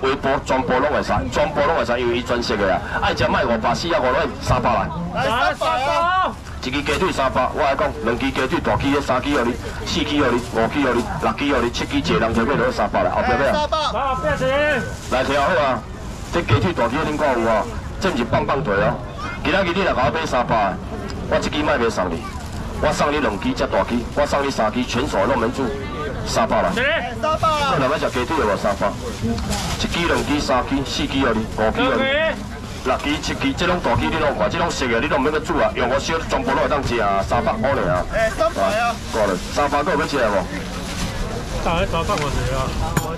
微波全部拢会使，全部拢会使，因为伊全熟的啊。爱食卖500、450来300来。 来300啊！一支鸡腿300，我来讲，2支鸡腿大支的3支互你，4支互你，5支互你，6支互你，7支一个人摕要落300来，后壁要啊？ 好，不要钱。 来听好啊，这鸡腿大支恁看有啊？这毋是棒棒腿哦。今仔日你若甲我买300，我1支卖袂送你，我送你2支遮大支，我送你3支全熟肉焖猪，300来。 300啊！ 你若要食鸡腿有无300？1支、2支、3支、4支互你，5支互你。6支、7支，这种大支你拢看，这种熟的你拢免去煮啊，用我烧全部拢会当食啊，300块尔啊。 300啊！ 过来，300个要食无？ 大家找饭我食啊！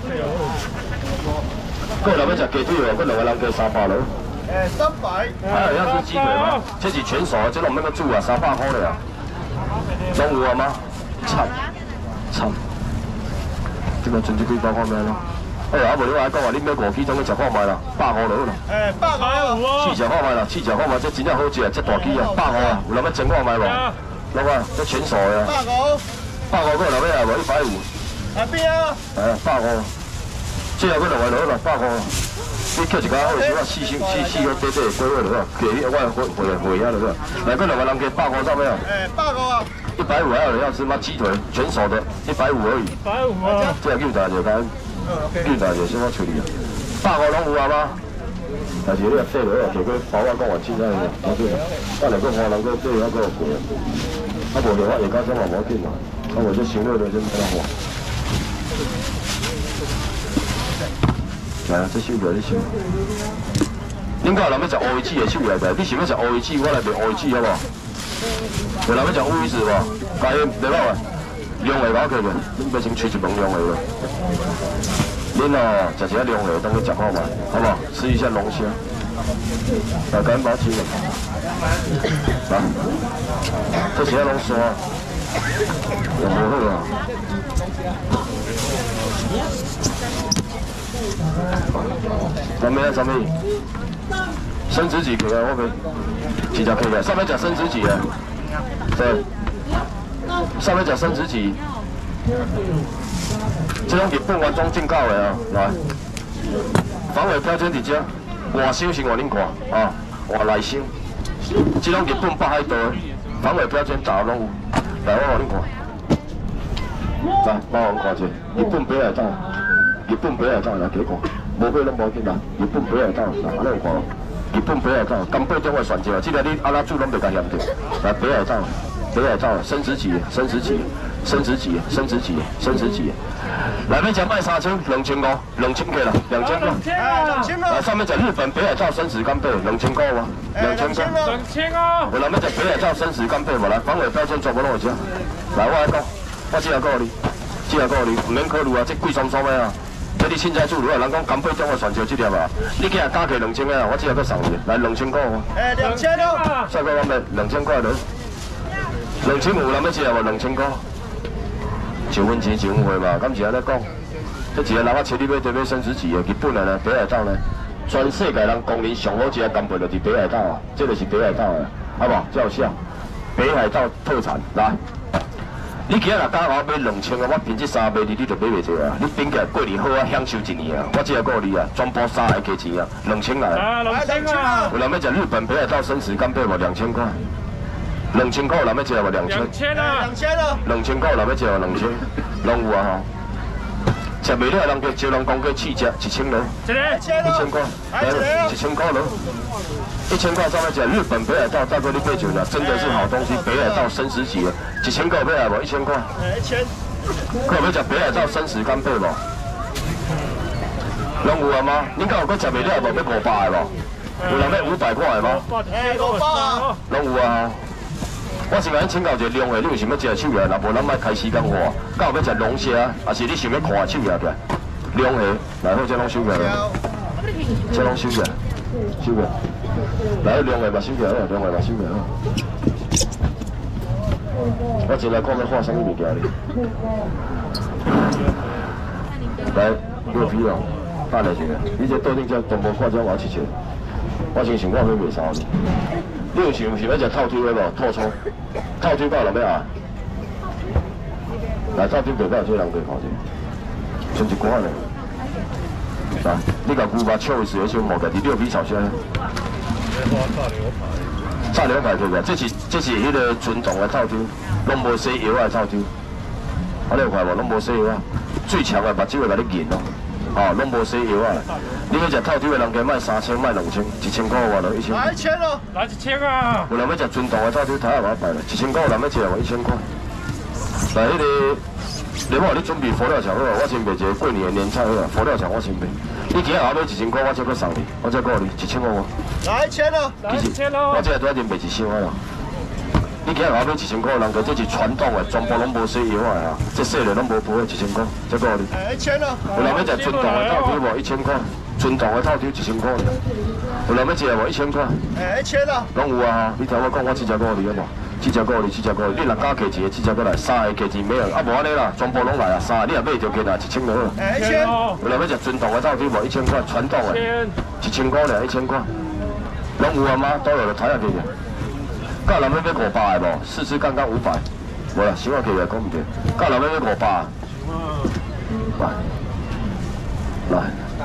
个人要食鸡腿哦，个2个人加300咯。 300。 还有要是鸡腿嘛，这是全熟的，这拢免去煮啊，300块尔。拢有啊吗？惨，这个剩这几包看咩咯？哎呀，无你话讲话，你买5支总去食看卖啦，100块就好啦。 100啊！ 试食看卖啦，试食看卖，这真正好食，这大支啊，100块啊，有人要蒸看卖无？老板，这全熟的。150个人要来无？150。 哪边啊 ？150。这后个2个落啦，100块。你叫一家好少啊，4个短短鸡尾落啊，鸡我回啊落啊。来个2个人加150怎么样 ？150啊 ！150还有人要吃吗？鸡腿全熟的，150而已。 150啊！ 这叫大就讲。叫大就小可处理啊，150拢有啊吗？但是你若缀落啊，摕去包我讲完凊彩个，冇紧啊。我来讲花人个缀还佫有贵啊，啊无着我下加什嘛冇紧啊，啊无这伤了就真冇得花。来啊，这手来你手。恁家有人要食乌鱼子的手来袂？你想要食乌鱼子，我来卖乌鱼子好无？有人要食乌鱼子无？加盐袂歹啊。凉的我可袂，恁要先吹一笼凉的咯。恁哦，食一下凉的，当去食看卖，好不好？吃一下龙虾。来，赶紧把它切了。来，这些拢刷，也无好啊。咱们要什么？生子几个啊？我可几只可以？上面讲生子几啊？对。上面讲生殖器，这种日本原装进口的啊，来，防伪标签伫遮，外箱先互恁看啊，外内箱，这种日本北海道的防伪标签大拢有，来我互恁看，来帮我看者，日本北海道，日本北海道来几看，无买拢无紧啦，日本北海道来安尼有看无？日本北海道，干贝中的选择，这个你阿拉煮拢袂甲嫌着，来北海道。北海道生殖级，生殖级，生殖级，生殖级，生殖级。来面讲卖3000、2500、2000块啦，2000块。来上面讲日本北海道生殖干贝，2000块吗？2000块。2000哦。有人要食北海道生殖干贝无？来，防伪标签全部拢有食。来，我来讲，我只下告你，只下告你，唔免考虑啊，这贵松松的啊。这你凊彩煮，如果人讲干贝中的选择这粒啊，你今日加起2000个啊，我只下搁送你，来2000块吗？2000咯。再讲我们2000块了。2000有人要食无？2000块，1分钱1分货嘛，敢是安尼讲？这一个人啊，找你买对买生殖级的，日本的呢，北海道呢，全世界人公认上好食的干贝就是北海道啊，这就是北海道的，好不好？叫啥？北海道特产，来，你今日若加我买2000个，我凭这3卖你就买袂着啊！你顶起来过年好啊，享受1年啊！我只个告你啊，全部3个加钱啊，2000来。啊，2000啊！有人要食日本北海道生殖干贝无？2000块。2000块有人要食无？2000啊！2000啊！2000块有人要食无？2000，拢有啊吼。食袂了，人家招人讲过试食1000咯。1000块，来1000块咯。1000块上面讲日本北海道，大哥你买酒了，真的是好东西，北海道生食级的，1000块买来无？1000块。1000。可要食北海道生食干贝无？拢有啊吗？恁敢有搁食袂了无？要500的无？有人要500块的吗？500啊！拢有啊。我是甲恁请教一个凉的，你有想要食手艺，若无咱莫开时间话。敢有要食龙虾，还是你想要看手艺个？凉的，来好，这拢收起来了，这拢收起来，收起来。来凉的嘛收起来好，凉的嘛收起来好。我进来看要画啥物物件哩？来6批哦，8来一个。你这桌顶只全部看只我7千，我先想我要卖啥哩？你有想要食套腿的无？套葱，套腿到人要啊？来套腿袂歹，这人过看者，剩一罐嘞。 来，你甲牛肉炒的时候先冒家己6米炒先。炸牛排对不对？这是迄个纯种的透抽，拢无洗药的透抽。啊，你有看无？拢无洗药啊！最强的目睭会甲你研咯，哦，拢无洗药啊！你要食透抽的人家卖3000，卖2000，1000块外头1000。 来1000咯， 来1000啊！ 有人要食纯种的透抽，台下我摆了，1000块有人要食我1000块。来，迄个。你好，你准备佛跳墙好，我先卖一个过年的年菜好，佛跳墙我先卖。你今日后尾1000块，我再搁送你，我再告你1000块我。 来1000咯， 来1000咯。 我这拄仔连卖1箱啦。你今日后尾1000块，人家这是传统的，全部拢无洗药的啊，这细的拢无补的1000块，再告你。 1000咯。 有人要食纯种的透抽无？1000块，纯种的透抽1000块呢。有人要食无？1000块。 1000咯。 拢有啊，你听我讲，我只只告你好无？7只股你7只股，你若加价钱，7只股来，3个价钱没有，啊无安尼啦，全部拢来啊，3个你若买着价啦，1000就好。 1000。 有人要食纯种的透抽无？1000块，传统的，1000块俩，1000块，拢有啊吗？倒落就睇下去嘅。甲人要买500的无？试吃刚刚500，无啦，想下去来讲唔对。甲人要买500啊？来，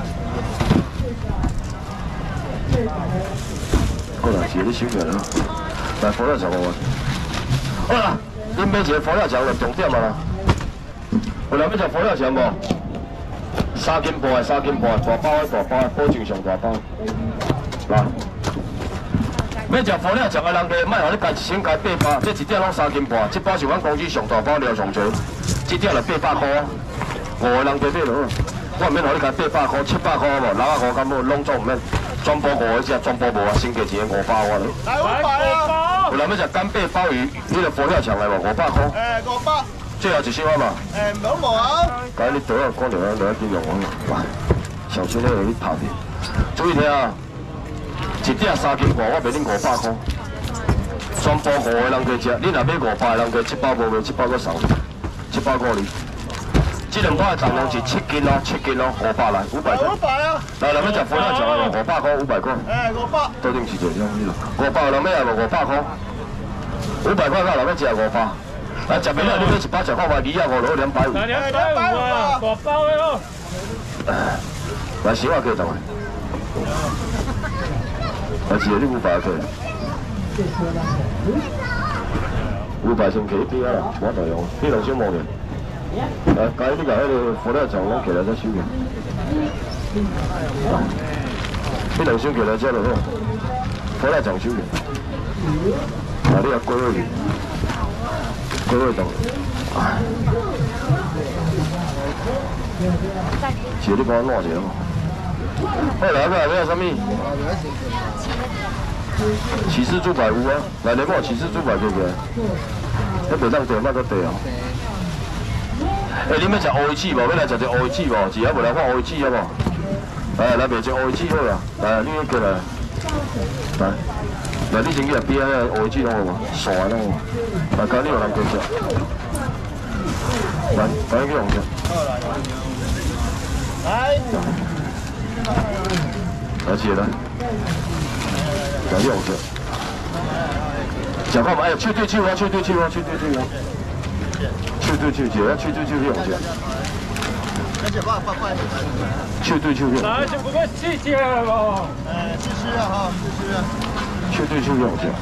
过来是你收起来啦。来佛跳墙我。好啦，恁买一个佛跳墙就重点啊啦。有人要食佛跳墙无？3斤半的，3斤半，大包的，大包的，保证上大包。来，要食佛跳墙的人家，莫互你加1000加800，这一点拢3斤半，这包是阮公司上大包料上侪，这点就800块啊，5个人加买落好。我唔免互你加800块，700块无，650敢无，拢总唔免。全部5个只，全部无啊，先价钱500我咯。 来500啊！ 有人要食干贝鲍鱼，你个佛跳墙来无？500块。 500。 最后一箱啊嘛。 拢无啊。 哎， 你倒啊，讲着落去用啊，哇！小心咧，你拍去。注意听啊，一点3斤半，我卖恁500块。全部5个人加食，你若买500个人加700无卖，700个送，700块哩。这2包的重量是7斤咯，7斤咯，500来，500块。 500啊！ 来，人要食佛跳墙的500块，500块。 500。 到顶是这样子，500人要无500块，500块到人要食500。来，食面了，你买1包食看卖250落250。 来250啊，大包的哦。 来，小啊，可以等下。来，是你500可以。500先起边啊，我就用，你2箱无嘅。来，介你甲迄个佛跳墙拢起来再收嘅。你2箱起来遮就好，佛跳墙收嘅。啊，你也过落去，过落去等。是你帮我弄一下好。好，来个要什么？起司猪排有啊，来你帮我起司猪排给起来。你袂当地，莫搁地哦。你要食乌鱼子无？要来食只乌鱼子无？只要无来看乌鱼子好无？来，来卖只乌鱼子好啦。来，你过来。来，来你先去边啊，乌鱼子拢有无？线拢有。来，今日有人过食。来，今日去用食。 来。 来吃来，来用食。食看嘛，手对手啊，手对手啊，手对手啊。手对手吃，手对手去用食。手对手去。 来，就不过4只了无？ 试试啊哈，试试啊。 手对手用食，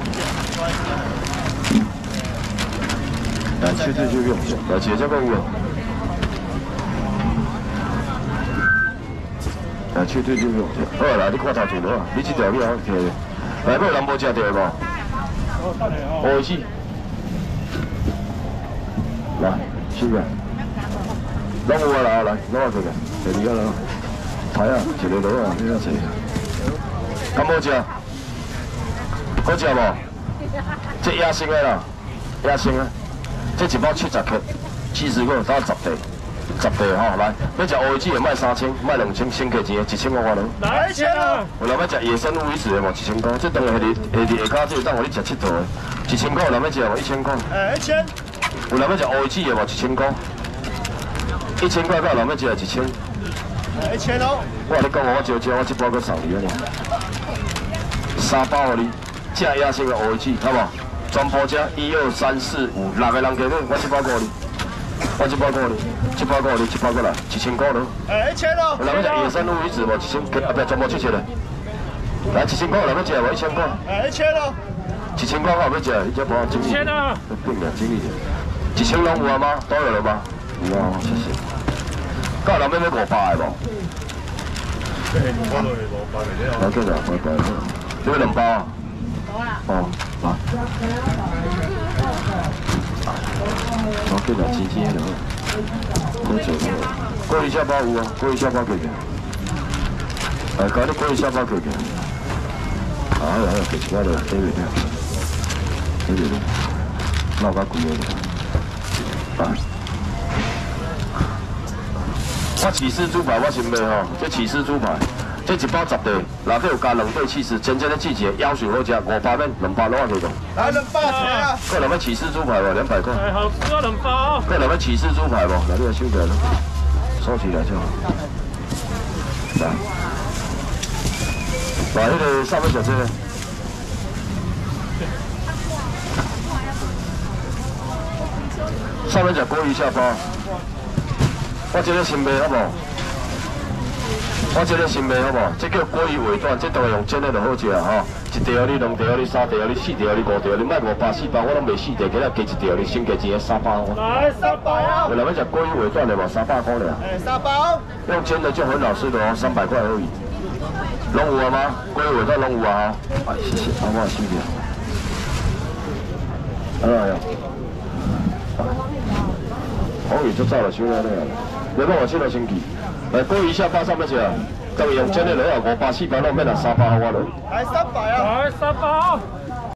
来，手对手用食，来吃这个有。来，手对手用食。好来，你看头前了，你这条你好摕。来，有人无食到无？乌鱼子。来，收个。拢有啊啦，来，攞下佢个，第2个啦，睇下，一个攞啊，呢一隻。咁好食？好食无？这野生的啦，野生的，这一包70克，70个打10袋，10袋吼，来，要食乌鱼子的卖3000，卖2000，先价钱1000块咯。 来1000啊！ 有人要食野生乌鱼子的无？1000块，这当然下骹这当互你食佚佗的，1000块有人要食无？1000块。1000。有人要食乌鱼子的无？1000块。1000块，有人要食1000。1000哦。我你讲我招招，我这包搁送你啊，3包互你。食野生的乌鱼子，好无？全部食1、2、3、4、5，6个人加买，我这包顾你，我这包顾你， 700块，你700过来，1000块咯。 哎，1000咯。 有人要食野生乌鱼子无？1000，后壁全部出切嘞。来1000块，有人要食无？1000块。 哎，1000咯。 1000块我要食，你这无经理。 1000啊！ 拼命经理，1000拢有啊吗？都有了吗？有啊，谢谢。到人要500的无？来，这个500，这个2包啊。哦，来。我给两斤的，好久了。过一下包有啊，过一下包给给。哎，搞你过一下包给给。啊，给其他的给给的。 闹到贵个，啊！我起司猪排我先卖吼，这起司猪排，这一包10块，内底有加2对起司，真正的季节，腰水好食，500面，200拢可以用。 来200钱啊！ 过来要起司猪排无？200块。 哎，好吃啊，2包。 过来要起司猪排无？来，你来收起来咯，收起来就好。来，来，那个上面小车呢？ 上面只鲑鱼下包，我这个新卖好不？我这个新卖好不？这叫鲑鱼尾段，这当然用煎的就好食啊吼！一条你、2条你、3条你、4条你、5条你，卖500、400，我拢卖4条，今日加一条你，先加钱300。 来300啊！ 有人要食鲑鱼尾段的嘛？300块了。 哎，3包。用煎的就很好吃的哦，300块而已。拢有啊吗？鲑鱼尾段拢有啊！哎，谢谢，我收掉。哎呀。 好鱼就走了，收了了。你帮我切了先去。来，鲑鱼下巴上面去啊！当然用煎的落啊，500、400拢免啊，300我了。 来300啊！ 来3包。